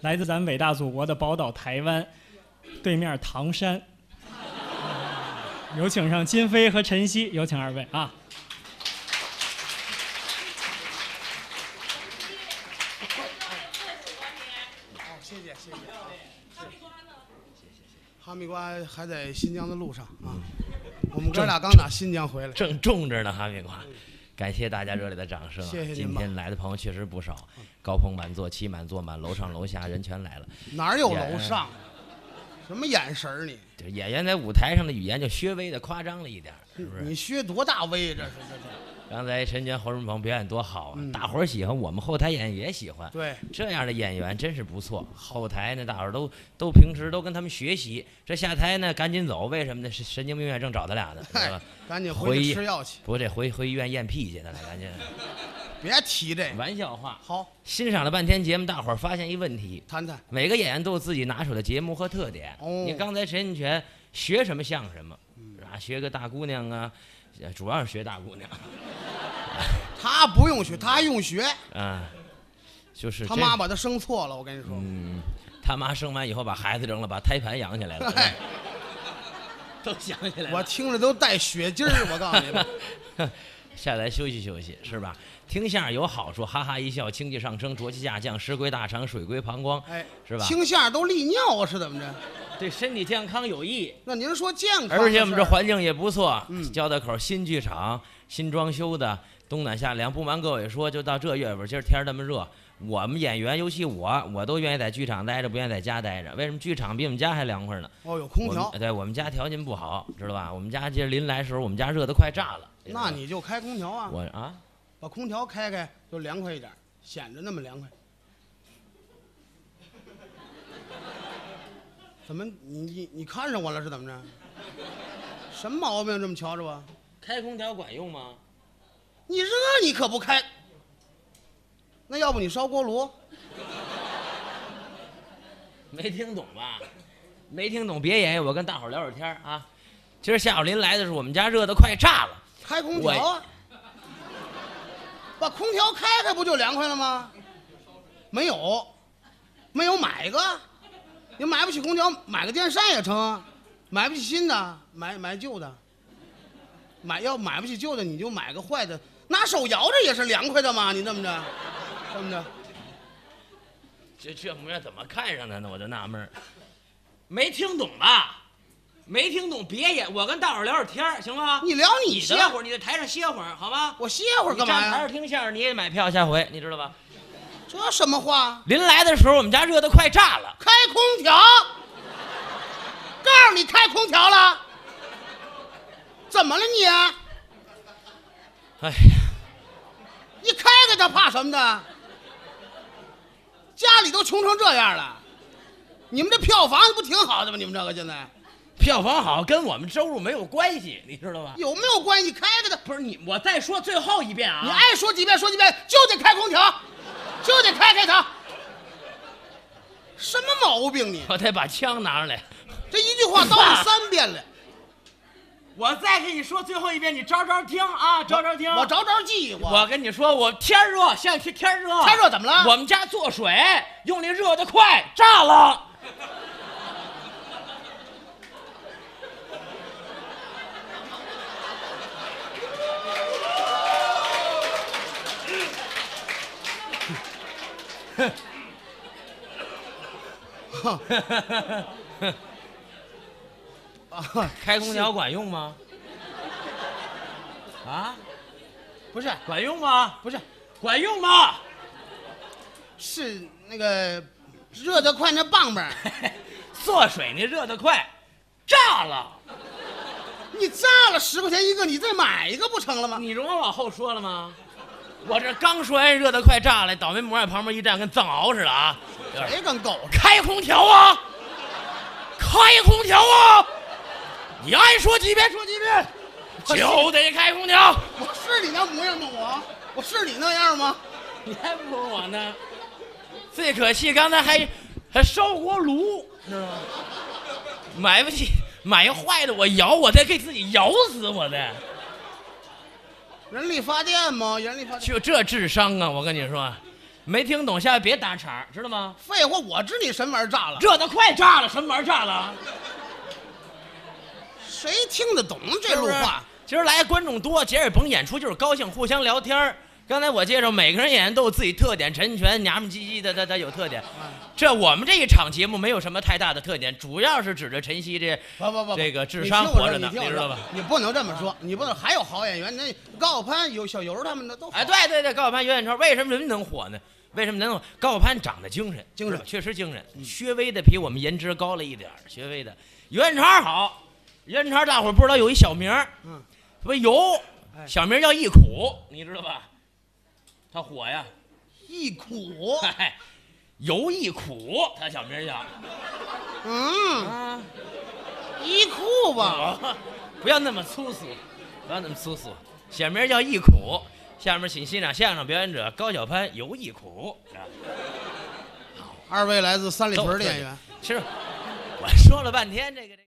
来自咱伟大祖国的宝岛台湾，对面唐山。有请上金飞和陈曦，有请二位啊。 谢谢。哈密瓜还在新疆的路上啊，我们哥俩刚打新疆回来， 正种着呢，哈密瓜。感谢大家热烈的掌声， 谢谢您。 今天来的朋友确实不少，高朋满座，期满坐满，楼上楼下人全来了。 哪有楼上？什么眼神儿你？ 这演员在舞台上的语言就稍微的夸张了一点，是不是？ 你削多大威？这是。 刚才陈娟、侯润鹏表演多好啊，大伙儿喜欢，我们后台演员也喜欢。 对， 这样的演员真是不错。后台呢，大伙儿都平时都跟他们学习。这下台呢，赶紧走，为什么呢？是神经病院正找他俩呢，是吧？ 赶紧回去吃药去。 不，这回医院验屁去了，赶紧。 别提这玩笑话。 好， 欣赏了半天节目，大伙儿发现一问题， 谈谈。 每个演员都有自己拿手的节目和特点。你刚才陈印泉学什么像什么，学个大姑娘啊，主要是学大姑娘。 他不用学，他还用学。 就是他妈把他生错了，我跟你说。 他妈生完以后把孩子扔了，把胎盘养起来了。都想起来了。 我听着都带血劲儿，我告诉你吧。 下来休息休息，是吧？听相声有好处，哈哈一笑，清气上升，浊气下降，食归大肠，水归膀胱，是吧？ 听相声都利尿啊，是怎么着？ 对身体健康有益。 那您说健康？ 而且我们这环境也不错，交道口新剧场，新装修的，冬暖夏凉。不瞒各位说，就到这月份，今儿天这么热，我们演员，尤其我都愿意在剧场待着，不愿意在家待着。为什么？剧场比我们家还凉快呢？ 有空调。 对，我们家条件不好，知道吧？我们家今儿临来的时候，我们家热得快炸了。 那你就开空调啊！ 我把空调开就凉快一点，显着那么凉快。怎么你看上我了是怎么着？什么毛病这么瞧着我？ 开空调管用吗？ 你热你可不开，那要不你烧锅炉？ 没听懂吧？没听懂别演，我跟大伙聊会儿天啊。今儿下午临来的时候，我们家热得快炸了。 开空调啊！把空调开不就凉快了吗？没有买个，你买不起空调，买个电扇也成啊。买不起新的，买旧的。要买不起旧的，你就买个坏的，拿手摇着也是凉快的嘛。你这么着， 这模样怎么看上的呢？我就纳闷儿。没听懂吧？没听懂别演，我跟大伙聊会儿天行吗？ 你聊你歇会儿，你在台上歇会儿，好吗？ 我歇会儿干嘛呀？ 站台上听相声，你也买票，下回你知道吧？ 这什么话？ 临来的时候，我们家热得快炸了。 开空调？告诉你开空调了？怎么了你？ 哎呀， 一开他怕什么的？家里都穷成这样了，你们这票房不挺好的吗？你们这个现在。 票房好跟我们收入没有关系，你知道吧？ 有没有关系？开它不是你，我再说最后一遍啊！ 你爱说几遍说几遍，就得开空调，就得开它。什么毛病你？ 我得把枪拿上来。 这一句话叨了3遍了。 我再跟你说最后一遍，你招招听啊，招招听。 我招招记。 我跟你说，我天热，现在天热。 天热怎么了？ 我们家做水用力热得快，炸了。开空调管用吗？啊， 不是管用吗？ 不是管用吗？ 是那个热得快那棒棒， 做水那热得快，炸了。 你炸了10块钱一个，你再买一个不成了吗？ 你容我往后说了吗？我这刚说完热得快炸了，倒霉模在旁边一站，跟藏獒似的啊！ 谁跟狗？ 开空调啊！开空调啊！你爱说几遍说几遍，就得开空调。 我是你那模样吗？我是你那样吗？ 你还不如我呢。最可气，刚才还烧锅炉，知道吗？买不起，买个坏的我摇，我得给自己摇死我得。 人力发电吗？人力发电就这智商啊！我跟你说， 没听懂，下回别打岔，知道吗？ 废话，我知你什么玩意儿炸了？ 这都快炸了，什么玩意儿炸了？ 谁听得懂这路话？ 今儿来观众多，今儿也甭演出，就是高兴，互相聊天儿。刚才我介绍，每个人演员都有自己特点，陈全娘们唧唧的，他有特点。这我们这一场节目没有什么太大的特点，主要是指着陈曦不， 这个智商活着呢， 你知道吧？ 你不能这么说，你不能还有好演员，那高晓攀、有小游他们的都好。 哎，对，高晓攀、袁远超，为什么人能火呢？为什么能火？高晓攀长得精神，确实精神。薛微的比我们颜值高了一点，薛微的。袁远超好，袁远超大伙儿不知道有一小名儿，不油，小名叫忆苦，你知道吧？他火呀， 忆苦， 尤忆苦，他小名叫， 忆苦吧， 不要那么粗俗，小名叫忆苦。下面请欣赏相声表演者高晓攀、尤忆苦。 二位来自三里屯的演员。 其实我说了半天这个。